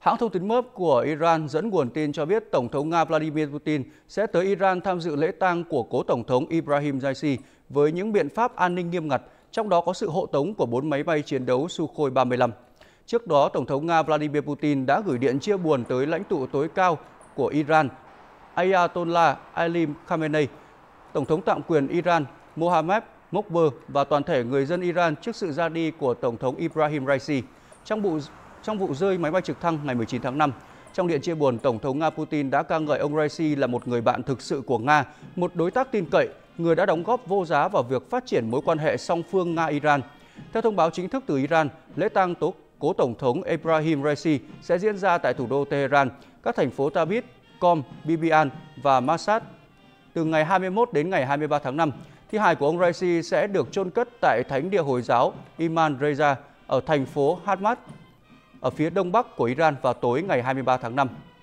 Hãng thông tấn MOP của Iran dẫn nguồn tin cho biết Tổng thống Nga Vladimir Putin sẽ tới Iran tham dự lễ tang của cố Tổng thống Ibrahim Raisi với những biện pháp an ninh nghiêm ngặt, trong đó có sự hộ tống của 4 máy bay chiến đấu Sukhoi 35. Trước đó, Tổng thống Nga Vladimir Putin đã gửi điện chia buồn tới lãnh tụ tối cao của Iran, Ayatollah Ali Khamenei, Tổng thống tạm quyền Iran Mohammad Mokber và toàn thể người dân Iran trước sự ra đi của Tổng thống Ibrahim Raisi trong vụ rơi máy bay trực thăng ngày 19 tháng 5. Trong điện chia buồn, Tổng thống Nga Putin đã ca ngợi ông Raisi là một người bạn thực sự của Nga, một đối tác tin cậy, người đã đóng góp vô giá vào việc phát triển mối quan hệ song phương Nga-Iran. Theo thông báo chính thức từ Iran, lễ tang cố Tổng thống Ibrahim Raisi sẽ diễn ra tại thủ đô Tehran, các thành phố Tabriz, Qom, Bibian và Mashhad từ ngày 21 đến ngày 23 tháng 5. Thi hài của ông Raisi sẽ được chôn cất tại Thánh địa Hồi giáo Imam Reza ở thành phố Hamad ở phía đông bắc của Iran vào tối ngày 23 tháng 5.